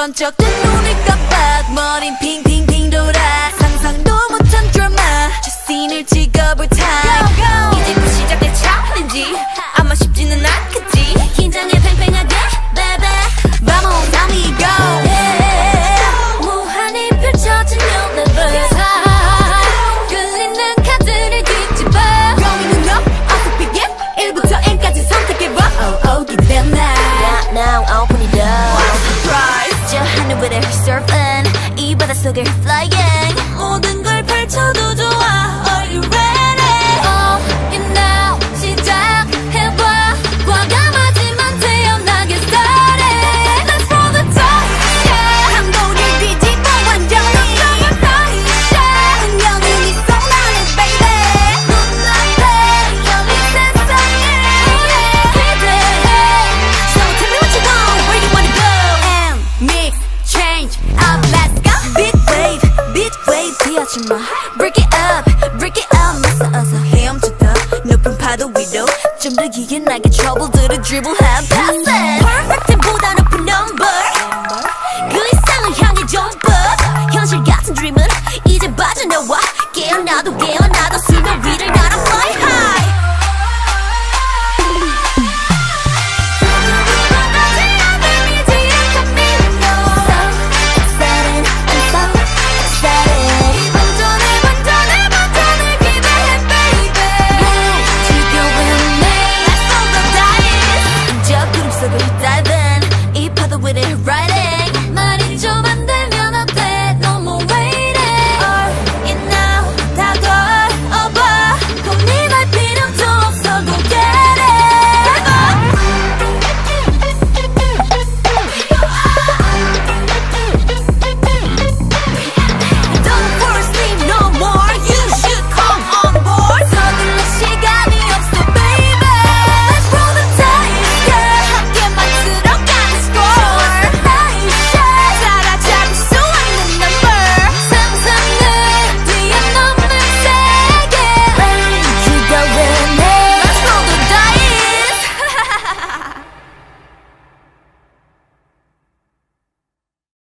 번쩍 뜬 눈을 깜빡 머린 핑핑핑 돌아 상상도 못한 드라마 저 씬을 찍어볼 타임 이제부터 시작될 챌린지 아마 쉽지는 않겠지 긴장해 팽팽하게 baby Vamos amigo 무한히 펼쳐진 new level 끌리는 카드를 뒤집어 going up 어서 begin 1부터 N까지 선택해봐 oh oh give them now now open it up surprise 저 하늘 위를 surfing 이 바다 속을 flying 모든 걸 펼쳐도 좋아 Are you ready? Oh you know 시작해봐 과감하지만 태연하게 started Let's roll the dice yeah 한도를 뒤집어 완전히 운명은 이 손 안에 baby 눈앞에 열린 세상에 기대해 So tell me what you want where you wanna go and mix change up let's go big wave 뛰어주마 break it up 맞서 어서 헤엄치다 높은 파도 위로 좀 더 기게 나게 trouble들을 dribble have